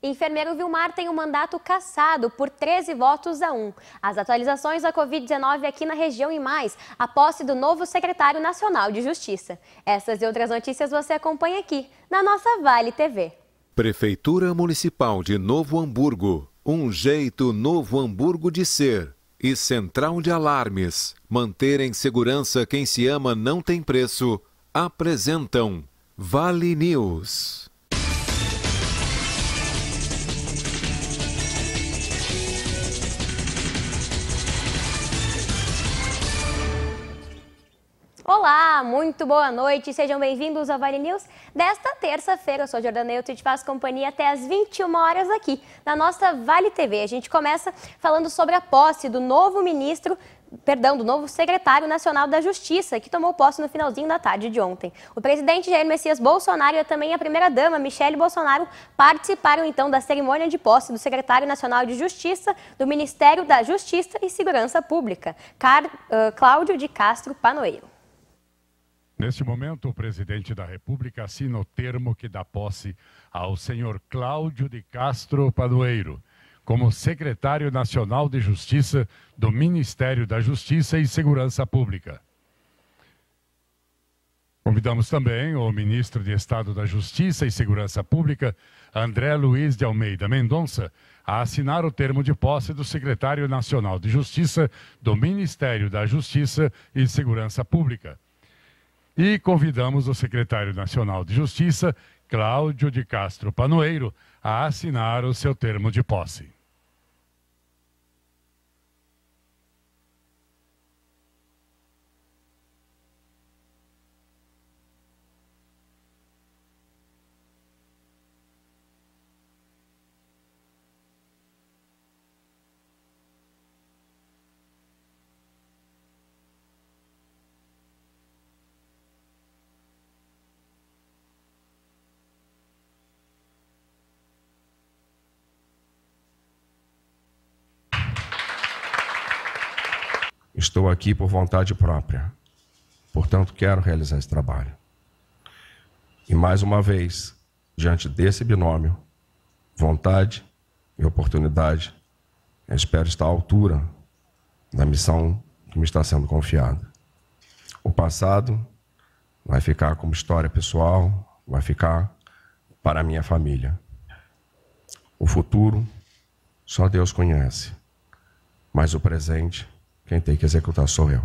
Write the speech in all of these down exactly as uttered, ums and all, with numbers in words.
Enfermeiro Vilmar tem um mandato cassado por treze votos a um. As atualizações da covid dezenove aqui na região e mais, a posse do novo secretário nacional de Justiça. Essas e outras notícias você acompanha aqui, na nossa Vale T V. Prefeitura Municipal de Novo Hamburgo. Um jeito Novo Hamburgo de ser. E Central de Alarmes. Manter em segurança quem se ama não tem preço. Apresentam Vale News. Olá, muito boa noite, sejam bem-vindos ao Vale News desta terça-feira. Eu sou a Jordana Neuto e te faço companhia até às vinte e uma horas aqui na nossa Vale T V. A gente começa falando sobre a posse do novo ministro, perdão, do novo secretário nacional da Justiça, que tomou posse no finalzinho da tarde de ontem. O presidente Jair Messias Bolsonaro e também a primeira-dama, Michele Bolsonaro, participaram então da cerimônia de posse do secretário nacional de Justiça do Ministério da Justiça e Segurança Pública, Car... uh, Cláudio de Castro Panoeiro. Neste momento, o presidente da República assina o termo que dá posse ao senhor Cláudio de Castro Panoeiro como secretário nacional de Justiça do Ministério da Justiça e Segurança Pública. Convidamos também o ministro de Estado da Justiça e Segurança Pública, André Luiz de Almeida Mendonça, a assinar o termo de posse do secretário nacional de Justiça do Ministério da Justiça e Segurança Pública. E convidamos o secretário nacional de Justiça, Cláudio de Castro Panoeiro, a assinar o seu termo de posse. Estou aqui por vontade própria, portanto quero realizar esse trabalho. E mais uma vez, diante desse binômio, vontade e oportunidade, eu espero estar à altura da missão que me está sendo confiada. O passado vai ficar como história pessoal, vai ficar para a minha família. O futuro, só Deus conhece, mas o presente, quem tem que executar sou eu.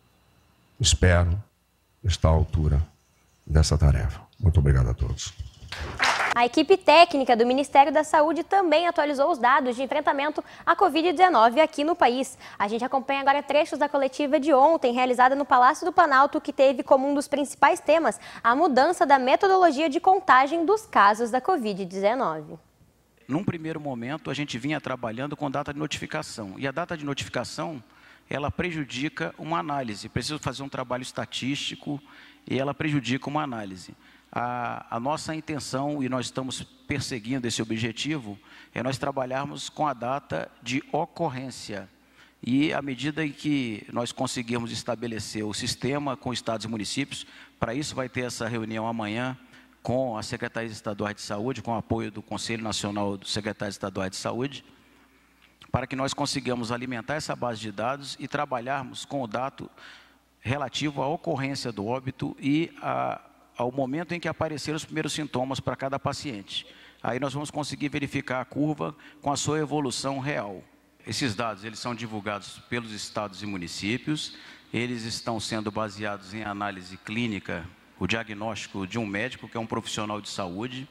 Espero estar à altura dessa tarefa. Muito obrigado a todos. A equipe técnica do Ministério da Saúde também atualizou os dados de enfrentamento à covid dezenove aqui no país. A gente acompanha agora trechos da coletiva de ontem, realizada no Palácio do Planalto, que teve como um dos principais temas a mudança da metodologia de contagem dos casos da covid dezenove. Num primeiro momento, a gente vinha trabalhando com data de notificação. E a data de notificação, ela prejudica uma análise. Preciso fazer um trabalho estatístico e ela prejudica uma análise. A, a nossa intenção, e nós estamos perseguindo esse objetivo, é nós trabalharmos com a data de ocorrência. E à medida em que nós conseguirmos estabelecer o sistema com estados e municípios, para isso vai ter essa reunião amanhã com as secretarias estaduais de saúde, com o apoio do Conselho Nacional dos Secretários Estaduais de Saúde, para que nós consigamos alimentar essa base de dados e trabalharmos com o dado relativo à ocorrência do óbito e a, ao momento em que apareceram os primeiros sintomas para cada paciente. Aí nós vamos conseguir verificar a curva com a sua evolução real. Esses dados, eles são divulgados pelos estados e municípios, eles estão sendo baseados em análise clínica, o diagnóstico de um médico, que é um profissional de saúde.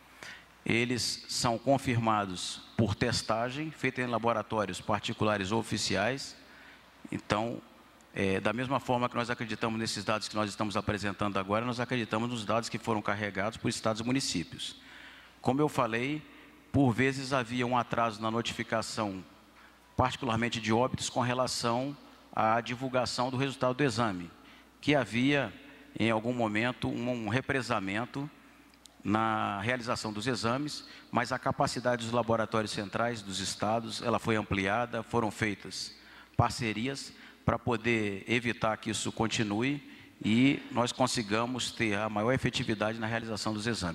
Eles são confirmados por testagem, feita em laboratórios particulares ou oficiais. Então, é, da mesma forma que nós acreditamos nesses dados que nós estamos apresentando agora, nós acreditamos nos dados que foram carregados por estados e municípios. Como eu falei, por vezes havia um atraso na notificação, particularmente de óbitos, com relação à divulgação do resultado do exame, que havia, em algum momento, um represamento na realização dos exames, mas a capacidade dos laboratórios centrais dos estados, ela foi ampliada, foram feitas parcerias para poder evitar que isso continue e nós consigamos ter a maior efetividade na realização dos exames.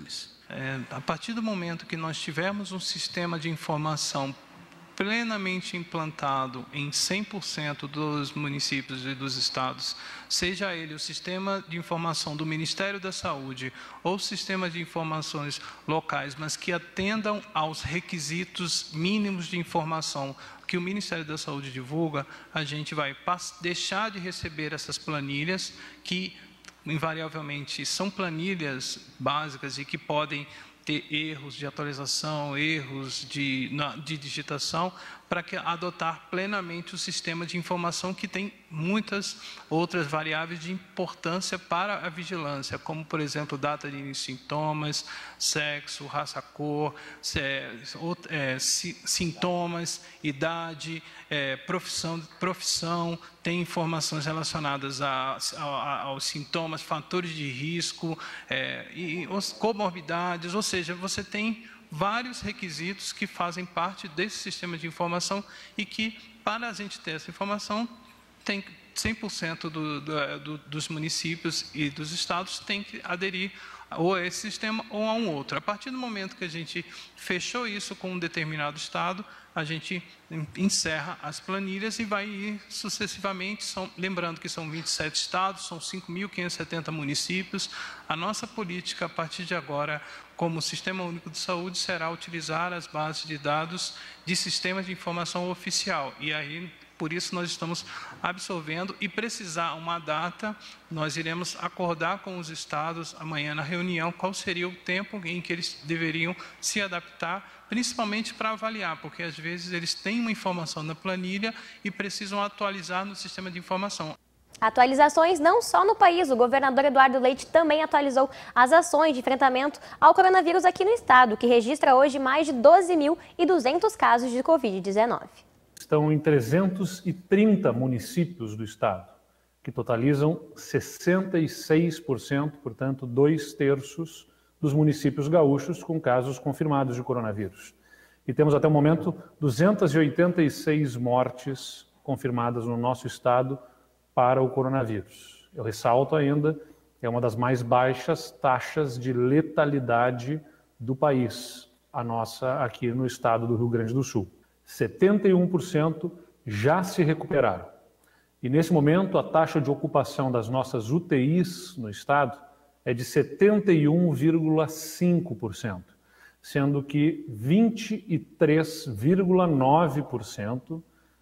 É, a partir do momento que nós tivermos um sistema de informação plenamente implantado em cem por cento dos municípios e dos estados, seja ele o sistema de informação do Ministério da Saúde ou o sistema de informações locais, mas que atendam aos requisitos mínimos de informação que o Ministério da Saúde divulga, a gente vai deixar de receber essas planilhas que, invariavelmente, são planilhas básicas e que podem ter erros de atualização, erros de, de digitação, para que adotar plenamente o sistema de informação que tem muitas outras variáveis de importância para a vigilância, como, por exemplo, data de sintomas, sexo, raça, cor, é, é, sintomas, idade, é, profissão, profissão, tem informações relacionadas a, a, aos sintomas, fatores de risco, é, e comorbidades, ou seja, você tem vários requisitos que fazem parte desse sistema de informação e que, para a gente ter essa informação, tem cem por cento do, do, do, dos municípios e dos estados tem que aderir ou a esse sistema ou a um outro. A partir do momento que a gente fechou isso com um determinado estado, a gente encerra as planilhas e vai ir sucessivamente, são, lembrando que são vinte e sete estados, são cinco mil quinhentos e setenta municípios. A nossa política, a partir de agora, como Sistema Único de Saúde, será utilizar as bases de dados de sistemas de informação oficial. E aí, por isso, nós estamos absorvendo e precisar uma data, nós iremos acordar com os estados amanhã na reunião qual seria o tempo em que eles deveriam se adaptar, principalmente para avaliar, porque às vezes eles têm uma informação na planilha e precisam atualizar no sistema de informação. Atualizações não só no país, o governador Eduardo Leite também atualizou as ações de enfrentamento ao coronavírus aqui no estado, que registra hoje mais de doze mil e duzentos casos de covid dezenove. Estão em trezentos e trinta municípios do estado, que totalizam sessenta e seis por cento, portanto, dois terços dos municípios gaúchos com casos confirmados de coronavírus. E temos até o momento duzentas e oitenta e seis mortes confirmadas no nosso estado para o coronavírus. Eu ressalto ainda que é uma das mais baixas taxas de letalidade do país, a nossa aqui no estado do Rio Grande do Sul. setenta e um por cento já se recuperaram. E nesse momento a taxa de ocupação das nossas U T Is no estado é de setenta e um vírgula cinco por cento, sendo que vinte e três vírgula nove por cento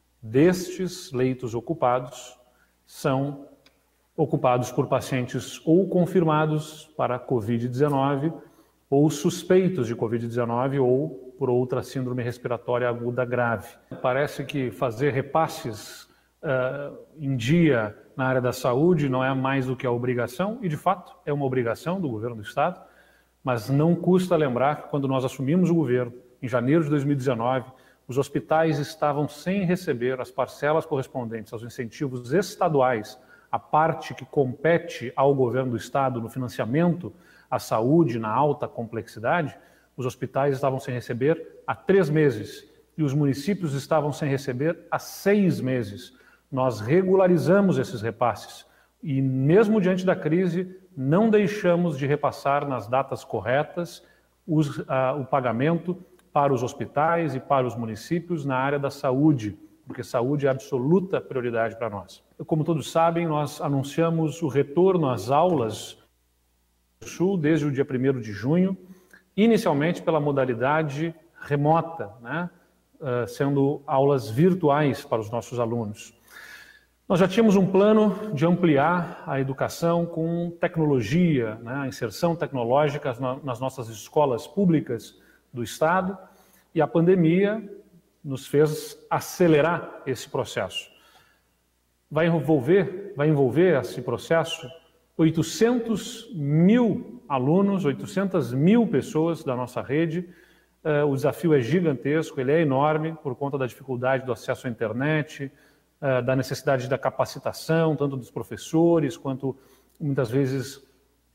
destes leitos ocupados são ocupados por pacientes ou confirmados para covid dezenove ou suspeitos de covid dezenove ou por outra síndrome respiratória aguda grave. Parece que fazer repasses uh, em dia na área da saúde não é mais do que a obrigação, e de fato é uma obrigação do governo do estado, mas não custa lembrar que quando nós assumimos o governo, em janeiro de dois mil e dezenove, os hospitais estavam sem receber as parcelas correspondentes aos incentivos estaduais, a parte que compete ao governo do estado no financiamento à saúde na alta complexidade. Os hospitais estavam sem receber há três meses e os municípios estavam sem receber há seis meses. Nós regularizamos esses repasses e, mesmo diante da crise, não deixamos de repassar nas datas corretas os, uh, o pagamento para os hospitais e para os municípios na área da saúde, porque saúde é absoluta prioridade para nós. Como todos sabem, nós anunciamos o retorno às aulas do Sul desde o dia primeiro de junho, inicialmente pela modalidade remota, né? uh, sendo aulas virtuais para os nossos alunos. Nós já tínhamos um plano de ampliar a educação com tecnologia, né? A inserção tecnológica nas nossas escolas públicas do estado, e a pandemia nos fez acelerar esse processo. Vai envolver, vai envolver esse processo oitocentos mil alunos, oitocentas mil pessoas da nossa rede. Uh, o desafio é gigantesco, ele é enorme por conta da dificuldade do acesso à internet, uh, da necessidade da capacitação, tanto dos professores quanto, muitas vezes,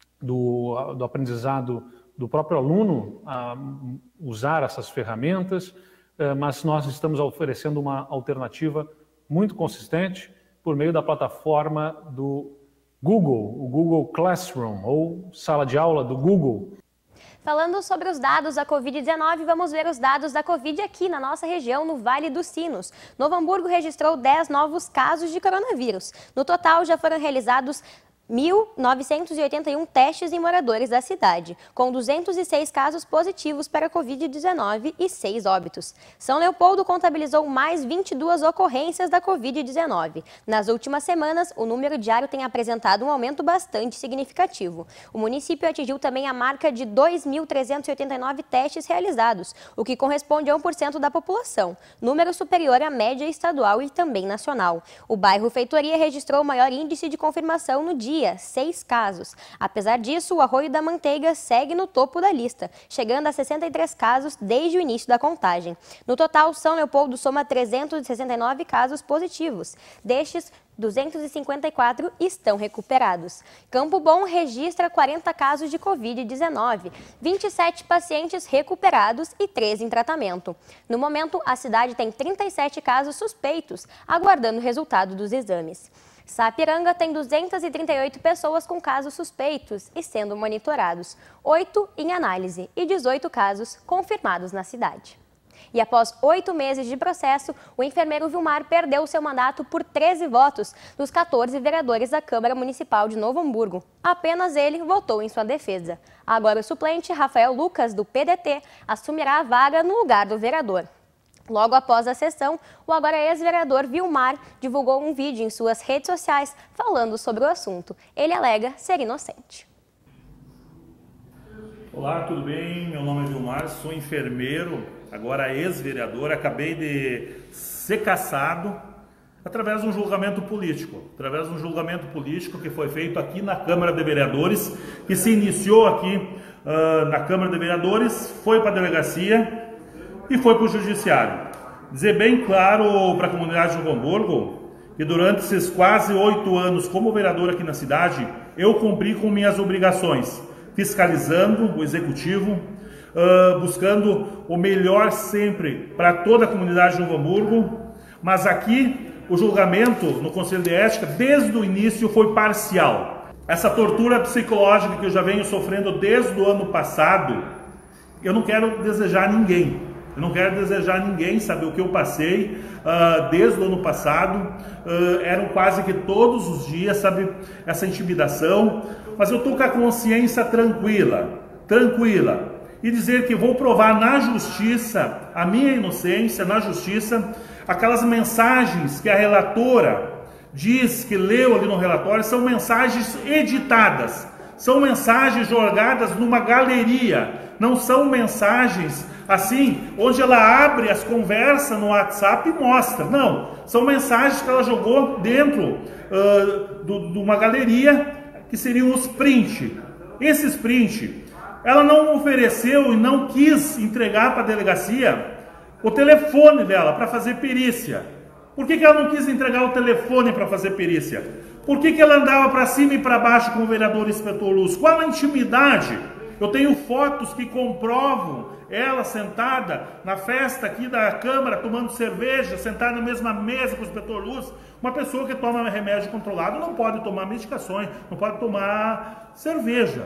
do, do aprendizado do próprio aluno a usar essas ferramentas, mas nós estamos oferecendo uma alternativa muito consistente por meio da plataforma do Google, o Google Classroom, ou sala de aula do Google. Falando sobre os dados da covid dezenove, vamos ver os dados da Covid aqui na nossa região, no Vale dos Sinos. Novo Hamburgo registrou dez novos casos de coronavírus. No total, já foram realizados mil novecentos e oitenta e um testes em moradores da cidade, com duzentos e seis casos positivos para a covid dezenove e seis óbitos. São Leopoldo contabilizou mais vinte e duas ocorrências da covid dezenove. Nas últimas semanas, o número diário tem apresentado um aumento bastante significativo. O município atingiu também a marca de dois mil trezentos e oitenta e nove testes realizados, o que corresponde a um por cento da população, número superior à média estadual e também nacional. O bairro Feitoria registrou o maior índice de confirmação no dia, seis casos. Apesar disso, o Arroio da Manteiga segue no topo da lista, chegando a sessenta e três casos desde o início da contagem. No total, São Leopoldo soma trezentos e sessenta e nove casos positivos. Destes, duzentos e cinquenta e quatro estão recuperados. Campo Bom registra quarenta casos de covid dezenove, vinte e sete pacientes recuperados e três em tratamento. No momento, a cidade tem trinta e sete casos suspeitos, aguardando o resultado dos exames. Sapiranga tem duzentas e trinta e oito pessoas com casos suspeitos e sendo monitorados, oito em análise e dezoito casos confirmados na cidade. E após oito meses de processo, o enfermeiro Vilmar perdeu seu mandato por treze votos dos quatorze vereadores da Câmara Municipal de Novo Hamburgo. Apenas ele votou em sua defesa. Agora o suplente, Rafael Lucas, do P D T, assumirá a vaga no lugar do vereador. Logo após a sessão, o agora ex-vereador Vilmar divulgou um vídeo em suas redes sociais falando sobre o assunto. Ele alega ser inocente. Olá, tudo bem? Meu nome é Vilmar, sou enfermeiro, agora ex-vereador. Acabei de ser cassado através de um julgamento político. Através de um julgamento político que foi feito aqui na Câmara de Vereadores, que se iniciou aqui uh, na Câmara de Vereadores, foi para a delegacia e foi para o judiciário. Dizer bem claro para a comunidade de Novo Hamburgo que durante esses quase oito anos como vereador aqui na cidade, eu cumpri com minhas obrigações, fiscalizando o executivo, uh, buscando o melhor sempre para toda a comunidade de Novo Hamburgo, mas aqui o julgamento no Conselho de Ética, desde o início, foi parcial. Essa tortura psicológica que eu já venho sofrendo desde o ano passado, eu não quero desejar a ninguém. Eu não quero desejar a ninguém saber o que eu passei uh, desde o ano passado. Uh, eram quase que todos os dias, sabe, essa intimidação. Mas eu estou com a consciência tranquila, tranquila. E dizer que vou provar na justiça a minha inocência, na justiça, aquelas mensagens que a relatora diz que leu ali no relatório, são mensagens editadas. São mensagens jogadas numa galeria. Não são mensagens assim, onde ela abre as conversas no WhatsApp e mostra. Não, são mensagens que ela jogou dentro uh, do, de uma galeria, que seriam os print. Esses print, ela não ofereceu e não quis entregar para a delegacia o telefone dela para fazer perícia. Por que que ela não quis entregar o telefone para fazer perícia? Por que que ela andava para cima e para baixo com o vereador inspetor Luz? Qual a intimidade? Eu tenho fotos que comprovam ela sentada na festa aqui da Câmara, tomando cerveja, sentada na mesma mesa com o inspetor Luz. Uma pessoa que toma remédio controlado não pode tomar medicações, não pode tomar cerveja.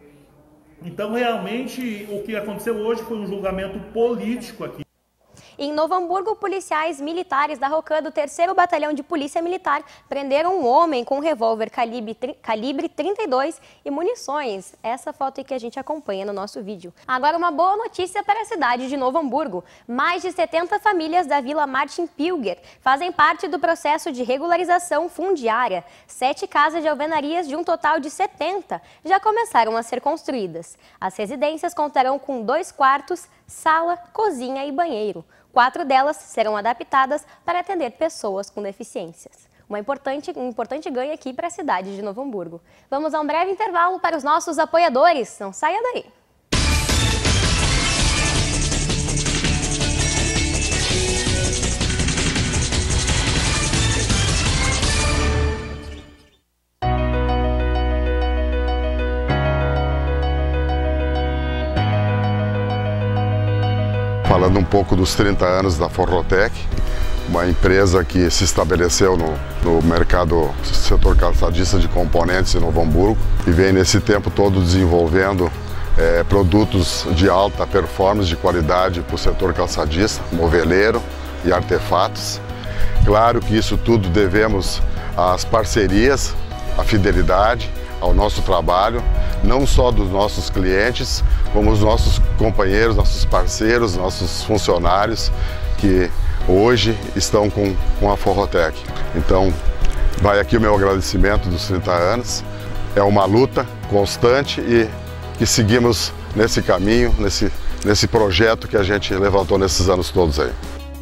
Então, realmente, o que aconteceu hoje foi um julgamento político aqui. Em Novo Hamburgo, policiais militares da Rocan do terceiro Batalhão de Polícia Militar prenderam um homem com um revólver calibre, calibre trinta e dois e munições. Essa foto aí que a gente acompanha no nosso vídeo. Agora, uma boa notícia para a cidade de Novo Hamburgo. Mais de setenta famílias da Vila Martin Pilger fazem parte do processo de regularização fundiária. Sete casas de alvenarias de um total de setenta já começaram a ser construídas. As residências contarão com dois quartos, sala, cozinha e banheiro. Quatro delas serão adaptadas para atender pessoas com deficiências. Uma importante, um importante ganho aqui para a cidade de Novo Hamburgo. Vamos a um breve intervalo para os nossos apoiadores. Não saia daí! Falando um pouco dos trinta anos da Forrotec, uma empresa que se estabeleceu no, no mercado setor calçadista de componentes em Novo Hamburgo e vem nesse tempo todo desenvolvendo é, produtos de alta performance, de qualidade para o setor calçadista, moveleiro e artefatos. Claro que isso tudo devemos às parcerias, à fidelidade, ao nosso trabalho, não só dos nossos clientes, como os nossos companheiros, nossos parceiros, nossos funcionários que hoje estão com, com a Forrotec. Então, vai aqui o meu agradecimento dos trinta anos. É uma luta constante e que seguimos nesse caminho, nesse, nesse projeto que a gente levantou nesses anos todos aí.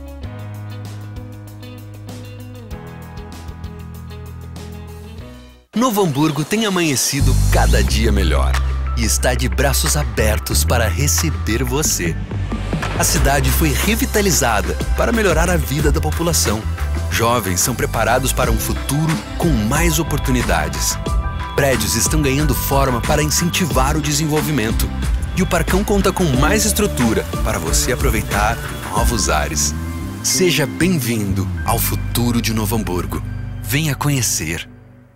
Novo Hamburgo tem amanhecido cada dia melhor e está de braços abertos para receber você. A cidade foi revitalizada para melhorar a vida da população. Jovens são preparados para um futuro com mais oportunidades. Prédios estão ganhando forma para incentivar o desenvolvimento. E o Parcão conta com mais estrutura para você aproveitar novos ares. Seja bem-vindo ao futuro de Novo Hamburgo. Venha conhecer.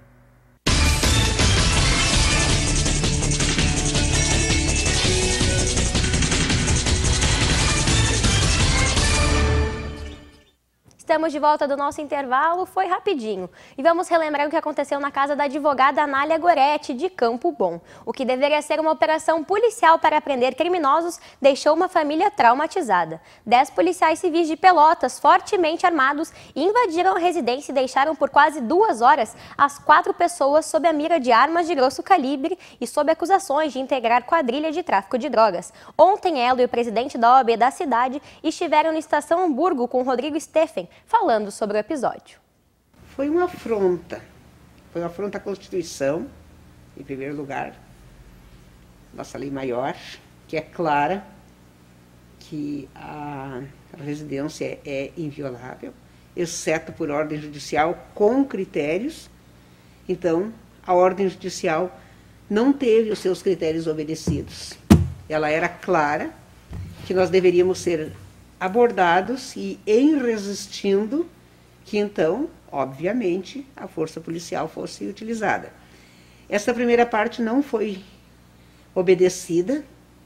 Estamos de volta do nosso intervalo, foi rapidinho. E vamos relembrar o que aconteceu na casa da advogada Anália Goretti, de Campo Bom. O que deveria ser uma operação policial para prender criminosos deixou uma família traumatizada. Dez policiais civis de Pelotas, fortemente armados, invadiram a residência e deixaram por quase duas horas as quatro pessoas sob a mira de armas de grosso calibre e sob acusações de integrar quadrilha de tráfico de drogas. Ontem, ela e o presidente da O A B da cidade estiveram na Estação Hamburgo com Rodrigo Steffen, falando sobre o episódio. Foi uma afronta, foi uma afronta à Constituição, em primeiro lugar, nossa lei maior, que é clara, que a residência é inviolável, exceto por ordem judicial com critérios. Então, a ordem judicial não teve os seus critérios obedecidos. Ela era clara que nós deveríamos ser abordados e, em resistindo, que então, obviamente, a força policial fosse utilizada. Essa primeira parte não foi obedecida,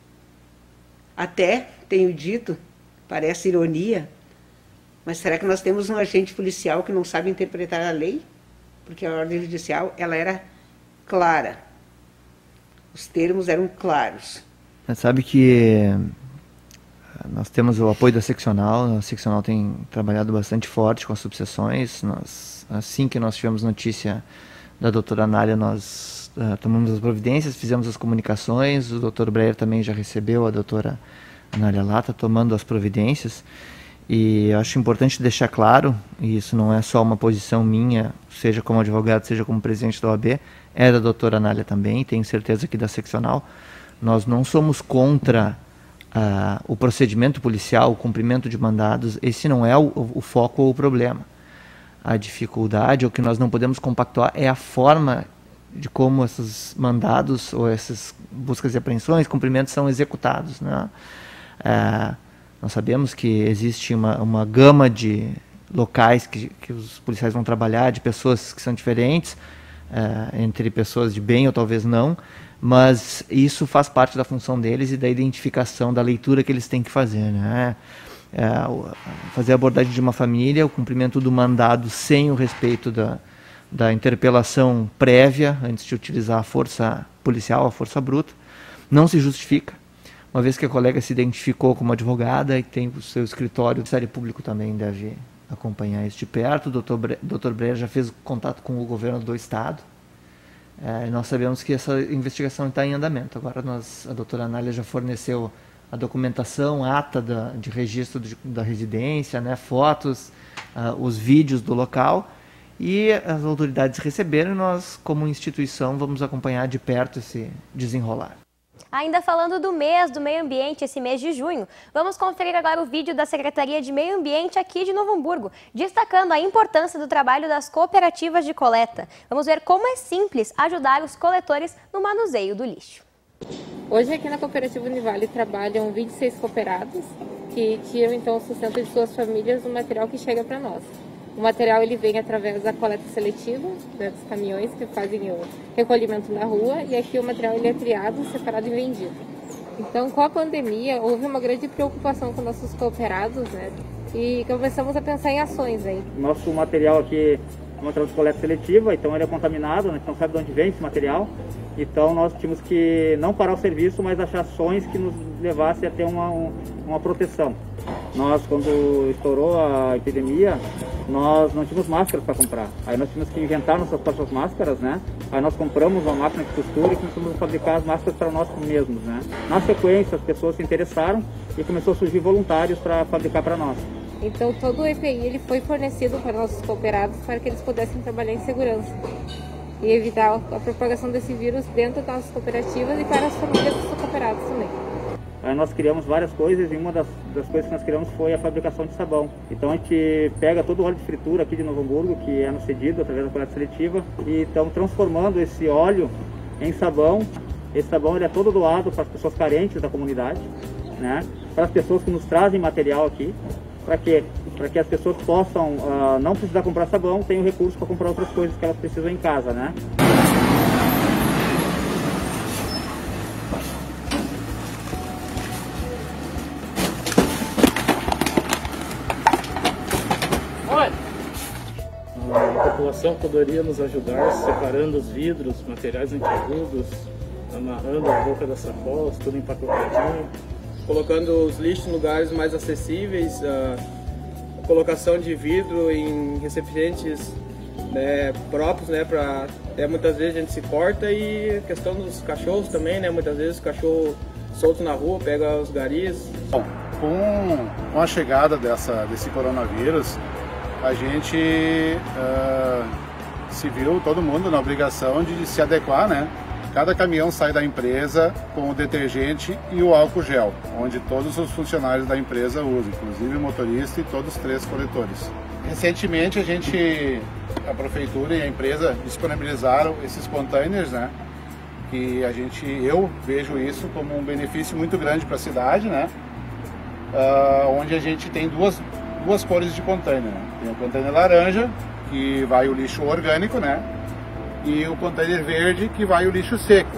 até, tenho dito, parece ironia, mas será que nós temos um agente policial que não sabe interpretar a lei? Porque a ordem judicial, ela era clara, os termos eram claros. Você sabe que nós temos o apoio da seccional, a seccional tem trabalhado bastante forte com as subseções. Nós, assim que nós tivemos notícia da doutora Anália, nós uh, tomamos as providências, fizemos as comunicações, o doutor Breyer também já recebeu a doutora Anália lá, está tomando as providências. E eu acho importante deixar claro, e isso não é só uma posição minha, seja como advogado, seja como presidente da O A B, é da doutora Anália também, tenho certeza que da seccional. Nós não somos contra Uh, o procedimento policial, o cumprimento de mandados. Esse não é o, o foco ou o problema. A dificuldade, ou que nós não podemos compactuar, é a forma de como esses mandados ou essas buscas e apreensões, cumprimentos são executados, né? Uh, nós sabemos que existe uma, uma gama de locais que, que os policiais vão trabalhar, de pessoas que são diferentes, uh, entre pessoas de bem ou talvez não, mas isso faz parte da função deles e da identificação, da leitura que eles têm que fazer, né? É, fazer a abordagem de uma família, o cumprimento do mandado sem o respeito da, da interpelação prévia, antes de utilizar a força policial, a força bruta, não se justifica, uma vez que a colega se identificou como advogada e tem o seu escritório, o Ministério Público também deve acompanhar isso de perto. O doutor Bre- doutor Breyer já fez contato com o governo do Estado. É, nós sabemos que essa investigação está em andamento. Agora nós, a doutora Anália já forneceu a documentação, a ata da, de registro de, da residência, né, fotos, uh, os vídeos do local, e as autoridades receberam, e nós, como instituição, vamos acompanhar de perto esse desenrolar. Ainda falando do mês do meio ambiente, esse mês de junho, vamos conferir agora o vídeo da Secretaria de Meio Ambiente aqui de Novo Hamburgo, destacando a importância do trabalho das cooperativas de coleta. Vamos ver como é simples ajudar os coletores no manuseio do lixo. Hoje aqui na Cooperativa Univale trabalham vinte e seis cooperados que tiram então o sustento de suas famílias do material que chega para nós. O material ele vem através da coleta seletiva, né, dos caminhões que fazem o recolhimento na rua, e aqui o material ele é triado, separado e vendido. Então, com a pandemia, houve uma grande preocupação com nossos cooperados, né? E começamos a pensar em ações aí. Nosso material aqui é um material de coleta seletiva, então ele é contaminado, né? A gente não sabe de onde vem esse material. Então nós tínhamos que não parar o serviço, mas achar ações que nos levassem a ter uma, uma proteção. Nós, quando estourou a epidemia, nós não tínhamos máscaras para comprar. Aí nós tínhamos que inventar nossas próprias máscaras, né? Aí nós compramos uma máquina de costura e começamos a fabricar as máscaras para nós mesmos, né? Na sequência, as pessoas se interessaram e começou a surgir voluntários para fabricar para nós. Então todo o E P I ele foi fornecido para nossos cooperados para que eles pudessem trabalhar em segurança e evitar a propagação desse vírus dentro das nossas cooperativas e para as famílias dos cooperados também. Aí nós criamos várias coisas e uma das, das coisas que nós criamos foi a fabricação de sabão. Então a gente pega todo o óleo de fritura aqui de Novo Hamburgo, que é nos cedido através da coleta seletiva, e estamos transformando esse óleo em sabão. Esse sabão ele é todo doado para as pessoas carentes da comunidade, né? Para as pessoas que nos trazem material aqui. Para quê? Para que as pessoas possam uh, não precisar comprar sabão, tenham recurso para comprar outras coisas que elas precisam em casa, né? A população poderia nos ajudar separando os vidros, materiais antiagudos, amarrando a boca das sacolas, tudo empacotadinho. Colocando os lixos em lugares mais acessíveis, a colocação de vidro em recipientes, né, próprios, né, para é, muitas vezes a gente se corta, e a questão dos cachorros também, né, muitas vezes o cachorro solto na rua pega os garis. Bom, com, com a chegada dessa, desse coronavírus, a gente uh, se viu, todo mundo, na obrigação de se adequar, né? Cada caminhão sai da empresa com o detergente e o álcool gel, onde todos os funcionários da empresa usam, inclusive o motorista e todos os três coletores. Recentemente a gente, a prefeitura e a empresa disponibilizaram esses containers, né? Que a gente, eu vejo isso como um benefício muito grande para a cidade, né? Uh, onde a gente tem duas, duas cores de container, né? Tem o container laranja, que vai o lixo orgânico, né? E o container verde, que vai o lixo seco.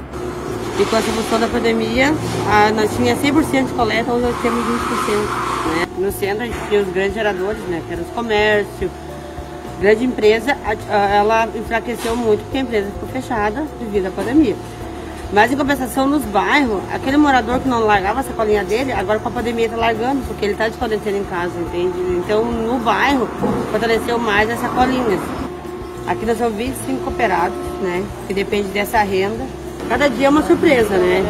E com essa função da pandemia, a, nós tínhamos cem por cento de coleta, hoje nós temos vinte por cento. Né? No centro a gente tinha os grandes geradores, né? Que eram os comércios, grande empresa, a, a, ela enfraqueceu muito porque a empresa ficou fechada devido à pandemia. Mas em compensação nos bairros, aquele morador que não largava a sacolinha dele, agora com a pandemia está largando, porque ele está de quarentena em casa, entende? Então no bairro fortaleceu mais as sacolinhas. Aqui nós somos vinte e cinco cooperados, né, que depende dessa renda. Cada dia é uma surpresa, né,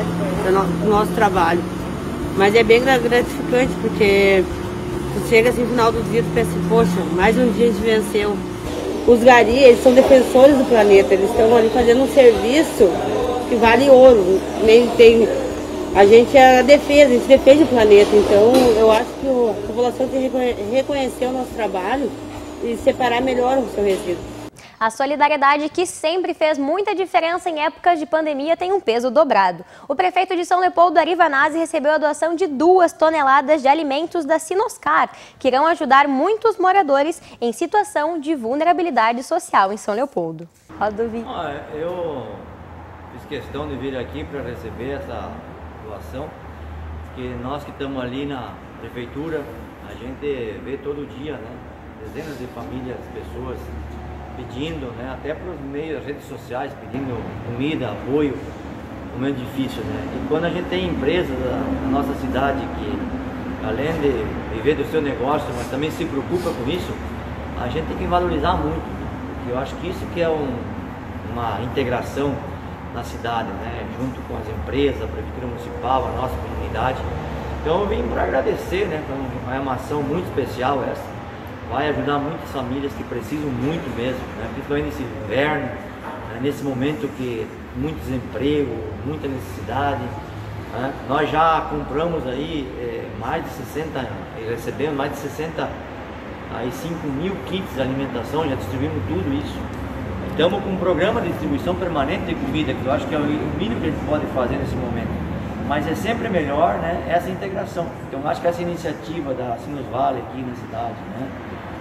do nosso trabalho. Mas é bem gratificante, porque tu chega assim no final do dia e pensa, poxa, mais um dia a gente venceu. Os garis, eles são defensores do planeta, eles estão ali fazendo um serviço que vale ouro. Tem, a gente é a defesa, a gente defende o planeta, então eu acho que a população tem que reconhecer o nosso trabalho e separar melhor o seu resíduo. A solidariedade, que sempre fez muita diferença em épocas de pandemia, tem um peso dobrado. O prefeito de São Leopoldo, Ari Vanazzi, recebeu a doação de duas toneladas de alimentos da Sinoscar, que irão ajudar muitos moradores em situação de vulnerabilidade social em São Leopoldo. Roda o vídeo. Ah, eu fiz questão de vir aqui para receber essa doação, porque nós que estamos ali na prefeitura, a gente vê todo dia, né, dezenas de famílias, pessoas pedindo, né, até para os meios, as redes sociais, pedindo comida, apoio, um momento difícil, né? E quando a gente tem empresas na nossa cidade que, além de viver do seu negócio, mas também se preocupa com isso, a gente tem que valorizar muito, porque eu acho que isso que é um, uma integração na cidade, né, junto com as empresas, a prefeitura municipal, a nossa comunidade. Então eu vim para agradecer, né, é uma ação muito especial essa. Vai ajudar muitas famílias que precisam muito mesmo, né? Principalmente nesse inverno, né? Nesse momento que muito desemprego, muita necessidade. Né? Nós já compramos aí é, mais de sessenta, recebemos mais de sessenta e cinco mil kits de alimentação, já distribuímos tudo isso. Estamos com um programa de distribuição permanente de comida, que eu acho que é o mínimo que a gente pode fazer nesse momento. Mas é sempre melhor, né, essa integração. Então acho que essa iniciativa da Sinusvale aqui na cidade, né?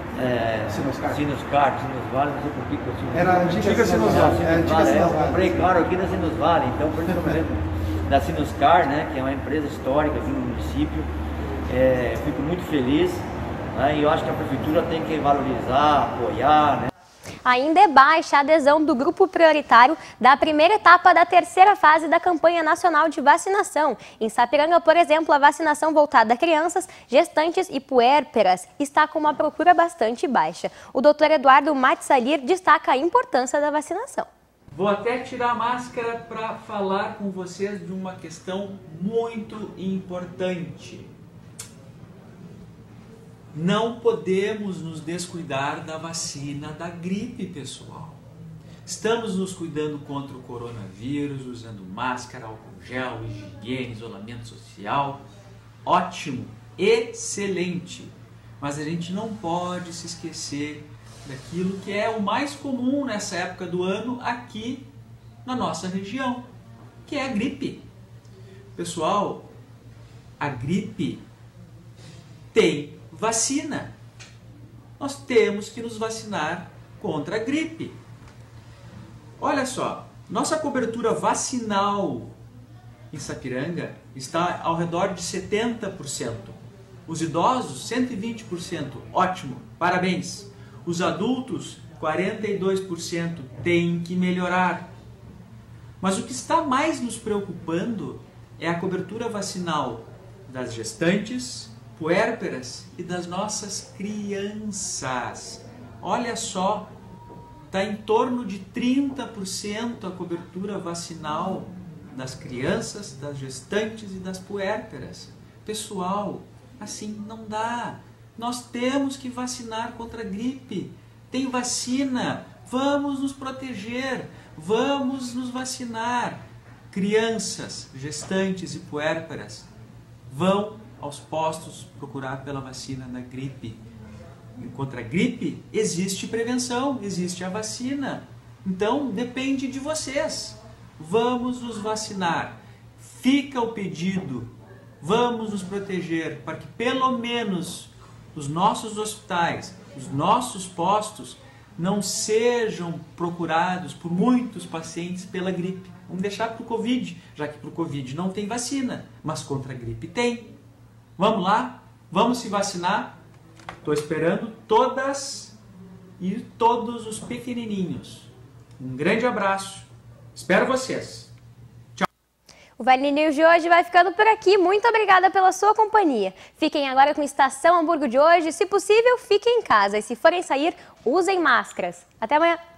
É, Sinoscar, Sinoscar, Sinusvale, não sei por que eu sou. Era a antiga Sinusvale. Eu comprei caro aqui na Sinusvale, então por isso que eu me lembro. da Sinuscar, né, que é uma empresa histórica aqui no município. É, fico muito feliz, né, e eu acho que a prefeitura tem que valorizar, apoiar, né. Ainda é baixa a adesão do grupo prioritário da primeira etapa da terceira fase da campanha nacional de vacinação. Em Sapiranga, por exemplo, a vacinação voltada a crianças, gestantes e puérperas está com uma procura bastante baixa. O doutor Eduardo Matsalir destaca a importância da vacinação. Vou até tirar a máscara para falar com vocês de uma questão muito importante. Não podemos nos descuidar da vacina da gripe, pessoal. Estamos nos cuidando contra o coronavírus, usando máscara, álcool gel, higiene, isolamento social. Ótimo, excelente. Mas a gente não pode se esquecer daquilo que é o mais comum nessa época do ano aqui na nossa região, que é a gripe. Pessoal, a gripe tem vacina. Nós temos que nos vacinar contra a gripe. Olha só, nossa cobertura vacinal em Sapiranga está ao redor de setenta por cento. Os idosos, cento e vinte por cento. Ótimo, parabéns. Os adultos, quarenta e dois por cento. Tem que melhorar. Mas o que está mais nos preocupando é a cobertura vacinal das gestantes, puérperas e das nossas crianças. Olha só, está em torno de trinta por cento a cobertura vacinal das crianças, das gestantes e das puérperas. Pessoal, assim não dá. Nós temos que vacinar contra a gripe. Tem vacina, vamos nos proteger, vamos nos vacinar. Crianças, gestantes e puérperas vão aos postos procurar pela vacina da gripe. E contra a gripe existe prevenção, existe a vacina. Então depende de vocês. Vamos nos vacinar. Fica o pedido. Vamos nos proteger para que pelo menos os nossos hospitais, os nossos postos não sejam procurados por muitos pacientes pela gripe. Vamos deixar para o Covid, já que para o Covid não tem vacina, mas contra a gripe tem. Vamos lá, vamos se vacinar. Estou esperando todas e todos os pequenininhos. Um grande abraço. Espero vocês. Tchau. O Vale News de hoje vai ficando por aqui. Muito obrigada pela sua companhia. Fiquem agora com Estação Hamburgo de hoje. Se possível, fiquem em casa. E se forem sair, usem máscaras. Até amanhã.